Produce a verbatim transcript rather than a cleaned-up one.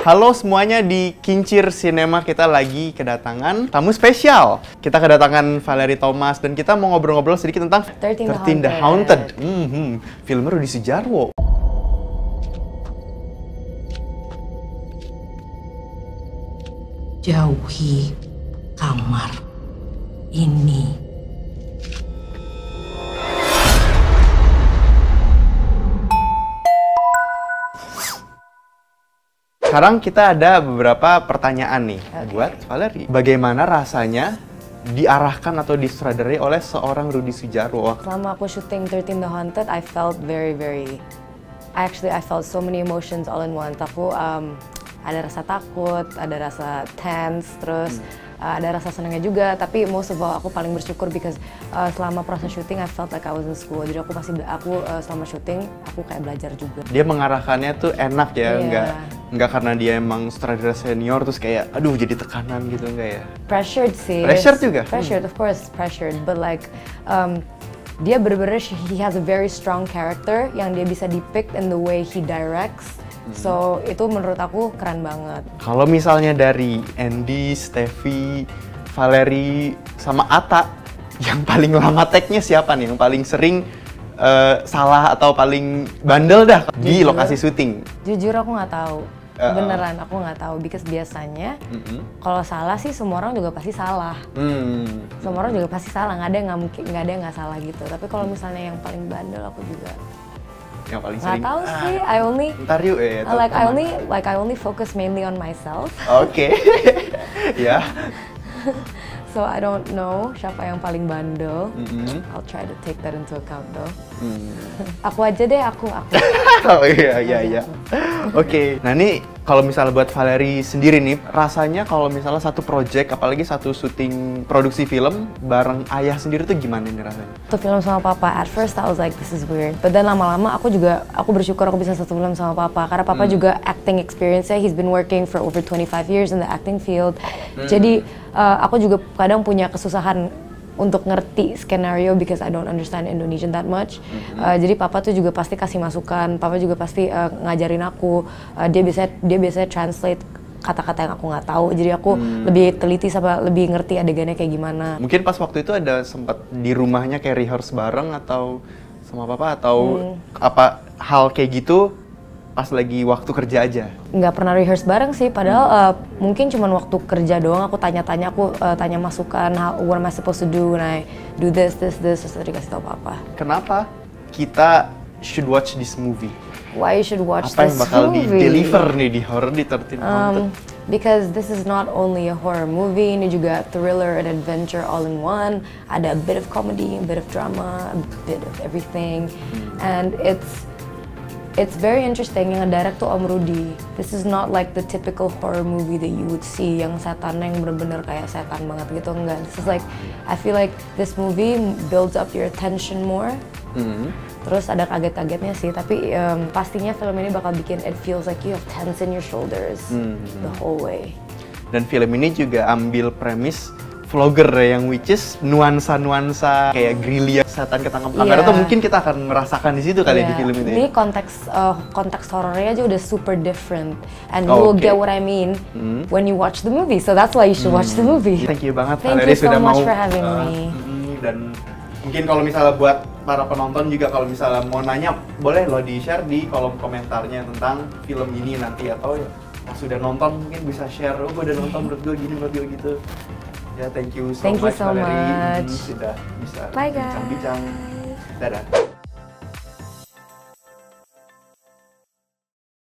Halo semuanya, di Kincir Cinema kita lagi kedatangan tamu spesial. Kita kedatangan Valerie Thomas dan kita mau ngobrol-ngobrol sedikit tentang thirteen the Haunted. Hmm, hmm. Film Rudi Sudjarwo. Jauhi kamar ini. Sekarang kita ada beberapa pertanyaan nih okay. buat Valerie. Bagaimana rasanya diarahkan atau disutradarai oleh seorang Rudi Sudjarwo? Selama aku syuting thirteen the Haunted, I felt very very actually I felt so many emotions all in one. Aku um, ada rasa takut, ada rasa tense, terus hmm. uh, ada rasa senangnya juga. Tapi most of all aku paling bersyukur because uh, selama proses syuting I felt like I was in school. Jadi aku pasti aku uh, selama syuting aku kayak belajar juga. Dia mengarahkannya tuh enak ya, yeah. enggak enggak karena dia emang sutradara senior terus kayak aduh jadi tekanan gitu, enggak ya? Pressured sih. Pressured juga? Pressured, hmm. of course pressured, but like um, dia bener-bener he has a very strong character yang dia bisa depict in the way he directs. So, itu menurut aku keren banget. Kalau misalnya dari Andy, Steffi, Valerie, sama Atta, yang paling lama tag-nya siapa nih? Yang paling sering uh, salah atau paling bandel dah di jujur, lokasi syuting? Jujur aku nggak tahu. Uh, Beneran aku nggak tahu. Because biasanya, uh -uh. kalau salah sih semua orang juga pasti salah. Hmm. Semua orang juga pasti salah. Nggak ada yang nggak mungkin, nggak ada yang nggak salah gitu. Tapi kalau misalnya yang paling bandel aku juga yang paling sering. Nggak tahu ah, sih, I only ntar yuk eh, like I only like I only focus mainly on myself. Oke. Ya. So I don't know siapa yang paling bandel. Mm-hmm. I'll try to take that into account though. Mm. Aku aja deh, aku aku. Oh iya iya iya. Oke. Okay. Nah ini kalau misalnya buat Valerie sendiri nih, rasanya kalau misalnya satu project, apalagi satu syuting produksi film bareng ayah sendiri tuh gimana nih rasanya? Satu film sama papa, at first I was like this is weird. But then lama-lama aku juga aku bersyukur aku bisa satu film sama papa karena papa hmm. juga acting experience-nya, he's been working for over twenty-five years in the acting field. Hmm. Jadi uh, aku juga kadang punya kesusahan untuk ngerti skenario because I don't understand Indonesian that much. Mm-hmm. uh, jadi papa tuh juga pasti kasih masukan, papa juga pasti uh, ngajarin aku. Uh, dia biasanya dia biasanya translate kata-kata yang aku nggak tahu. Jadi aku hmm. lebih teliti sama lebih ngerti adegannya kayak gimana. Mungkin pas waktu itu ada sempat di rumahnya kayak rehearse bareng atau sama papa atau hmm. apa hal kayak gitu pas lagi waktu kerja aja? Nggak pernah rehearse bareng sih, padahal hmm. uh, mungkin cuma waktu kerja doang aku tanya-tanya, aku uh, tanya masukan, how, what am I supposed to do when I do this, this, this, terus dikasih tau papa. Kenapa kita should watch this movie? Why you should watch Apa this movie? Apa yang bakal di-deliver nih di horror di thirteen Haunted? Um, because this is not only a horror movie, ini juga thriller and adventure all in one. Ada a bit of comedy, a bit of drama, a bit of everything. Hmm. And it's It's very interesting, yang ngedirect tuh Om Rudi. This is not like the typical horror movie that you would see, yang setannya yang bener-bener kayak setan banget gitu, enggak. This is like, I feel like this movie builds up your attention more. Mm-hmm. Terus ada kaget-kagetnya sih, tapi um, pastinya film ini bakal bikin it feels like you have tense in your shoulders mm-hmm. the whole way. Dan film ini juga ambil premis vlogger yang which is nuansa-nuansa kayak gerilya setan ketangkap kamera yeah. tuh mungkin kita akan merasakan di situ kali yeah. di film ini. Ini konteks uh, konteks horornya aja udah super different and oh, you will okay. get what I mean mm. when you watch the movie. So that's why you should mm. watch the movie. Thank you banget Valerie so sudah mau. Thank you so much for having uh, me. Dan mungkin kalau misalnya buat para penonton juga kalau misalnya mau nanya boleh lo di-share di kolom komentarnya tentang film ini nanti atau ya sudah nonton mungkin bisa share, oh gue udah nonton menurut gue gini menurut gue gitu. Ya, thank you so thank much, you so Valerie. much. Sudah bisa bincang-bincang. Dadah.